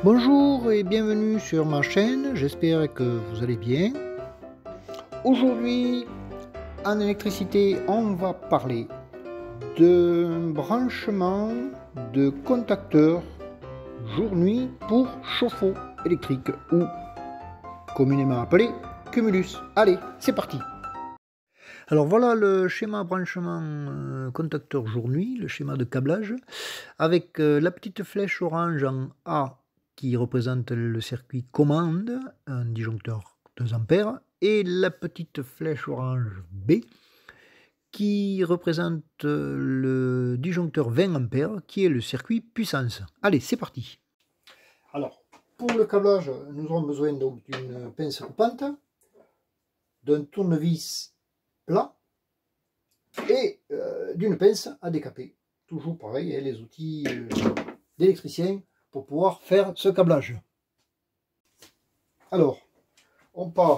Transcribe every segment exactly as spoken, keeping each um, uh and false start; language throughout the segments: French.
Bonjour et bienvenue sur ma chaîne, j'espère que vous allez bien. Aujourd'hui, en électricité, on va parler de branchement de contacteurs jour-nuit pour chauffe-eau électrique ou communément appelé cumulus. Allez, c'est parti! Alors voilà le schéma branchement euh, contacteur jour-nuit, le schéma de câblage, avec euh, la petite flèche orange en A qui représente le circuit commande, un disjoncteur deux ampères, et la petite flèche orange B qui représente le disjoncteur vingt ampères, qui est le circuit puissance. Allez, c'est parti! Alors, pour le câblage, nous aurons besoin donc d'une pince coupante, d'un tournevis plat et euh, d'une pince à décaper. Toujours pareil, hein, les outils euh, d'électricien pour pouvoir faire ce câblage. Alors, on part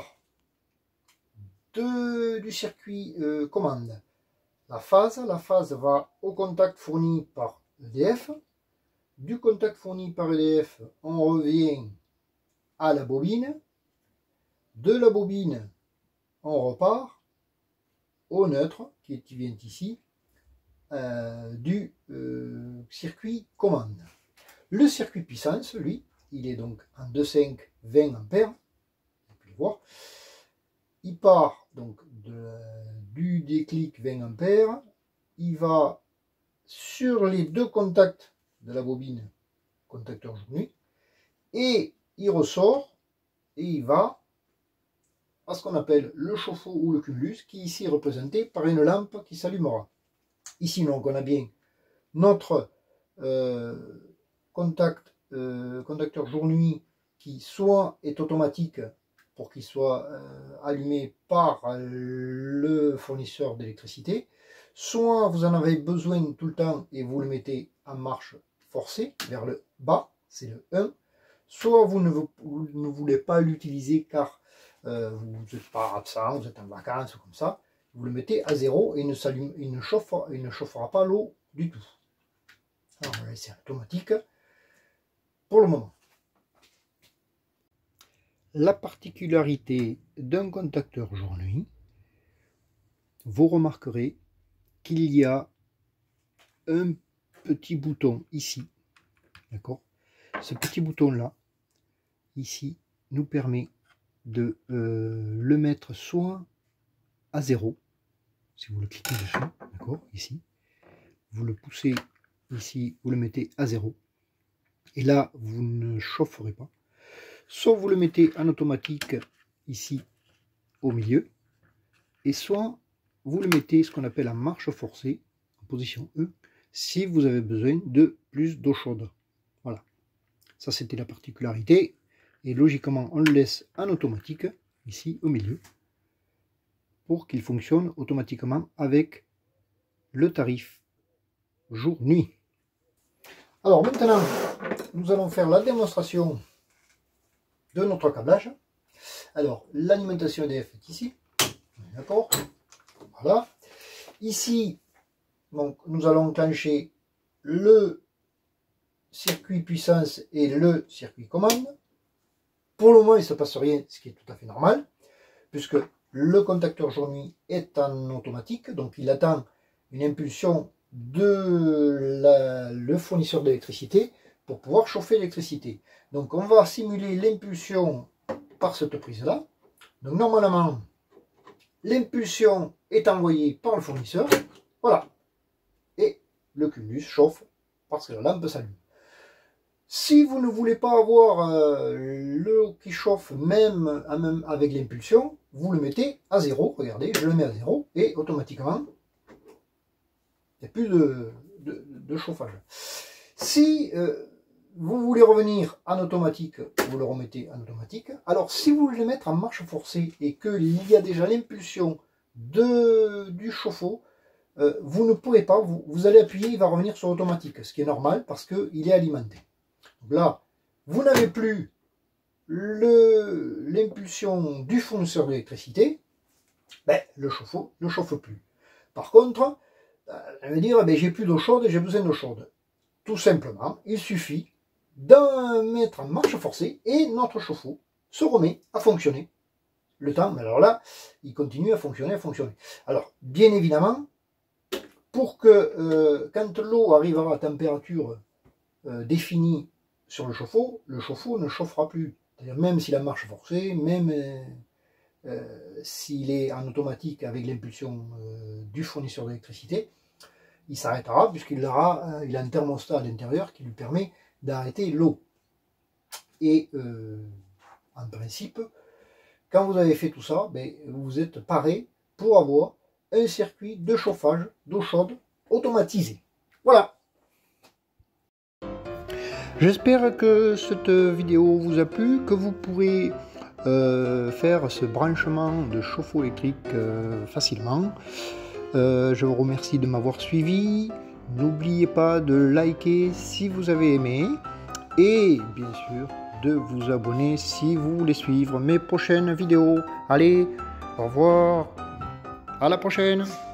de, du circuit euh, commande. La phase, la phase va au contact fourni par E D F. Du contact fourni par E D F, on revient à la bobine. De la bobine, on repart au neutre, qui, est, qui vient ici, euh, du euh, circuit commande. Le circuit puissance, lui, il est donc en deux virgule cinq vingt ampères. Vous pouvez le voir. Il part donc de, du déclic vingt ampères. Il va sur les deux contacts de la bobine, contacteur jour-nuit, et il ressort et il va à ce qu'on appelle le chauffe-eau ou le cumulus, qui est ici représenté par une lampe qui s'allumera. Ici, donc, on a bien notre euh, contact, euh, contacteur jour-nuit qui soit est automatique pour qu'il soit euh, allumé par le fournisseur d'électricité, soit vous en avez besoin tout le temps et vous le mettez en marche forcée vers le bas, c'est le un, soit vous ne, vous, vous ne voulez pas l'utiliser car Euh, vous n'êtes pas absent, vous êtes en vacances ou comme ça, vous le mettez à zéro et il ne, s'allume, il ne, chauffe, il ne chauffera pas l'eau du tout. Alors on va laisser automatique pour le moment. La particularité d'un contacteur jour-nuit, vous remarquerez qu'il y a un petit bouton ici, d'accord? Ce petit bouton là, ici, nous permet de euh, le mettre soit à zéro, si vous le cliquez dessus, d'accord, ici, vous le poussez ici, vous le mettez à zéro, et là, vous ne chaufferez pas, soit vous le mettez en automatique ici, au milieu, et soit vous le mettez ce qu'on appelle en marche forcée, en position E, si vous avez besoin de plus d'eau chaude. Voilà, ça c'était la particularité, et logiquement, on le laisse en automatique, ici, au milieu, pour qu'il fonctionne automatiquement avec le tarif jour-nuit. Alors maintenant, nous allons faire la démonstration de notre câblage. Alors, l'alimentation E D F est ici, d'accord, voilà. Ici, donc, nous allons enclencher le circuit puissance et le circuit commande. Pour le moment, il ne se passe rien, ce qui est tout à fait normal, puisque le contacteur jour-nuit est en automatique, donc il attend une impulsion de la, le fournisseur d'électricité pour pouvoir chauffer l'électricité. Donc on va simuler l'impulsion par cette prise là. Donc normalement l'impulsion est envoyée par le fournisseur, voilà, et le cumulus chauffe parce que la lampe s'allume. Si vous ne voulez pas avoir euh, l'eau qui chauffe même, même avec l'impulsion, vous le mettez à zéro. Regardez, je le mets à zéro et automatiquement, il n'y a plus de, de, de chauffage. Si euh, vous voulez revenir en automatique, vous le remettez en automatique. Alors si vous voulez le mettre en marche forcée et qu'il y a déjà l'impulsion du chauffe-eau, euh, vous ne pourrez pas, vous, vous allez appuyer, il va revenir sur automatique, ce qui est normal parce qu'il est alimenté. Donc là, vous n'avez plus l'impulsion du fournisseur d'électricité, ben, le chauffe-eau ne chauffe plus. Par contre, ça veut dire ben, j'ai plus d'eau chaude et j'ai besoin d'eau chaude. Tout simplement, il suffit d'un mettre en marche forcée et notre chauffe-eau se remet à fonctionner. Le temps, mais alors là, il continue à fonctionner, à fonctionner. Alors, bien évidemment, pour que euh, quand l'eau arrivera à température euh, définie sur le chauffe-eau, le chauffe-eau ne chauffera plus. C'est-à-dire même s'il a marche forcée, même euh, euh, s'il est en automatique avec l'impulsion euh, du fournisseur d'électricité, il s'arrêtera puisqu'il aura, euh, il a un thermostat à l'intérieur qui lui permet d'arrêter l'eau. Et euh, en principe, quand vous avez fait tout ça, ben, vous êtes paré pour avoir un circuit de chauffage d'eau chaude automatisé. Voilà. J'espère que cette vidéo vous a plu, que vous pourrez euh, faire ce branchement de chauffe-eau électrique euh, facilement. Euh, je vous remercie de m'avoir suivi. N'oubliez pas de liker si vous avez aimé et bien sûr de vous abonner si vous voulez suivre mes prochaines vidéos. Allez, au revoir, à la prochaine.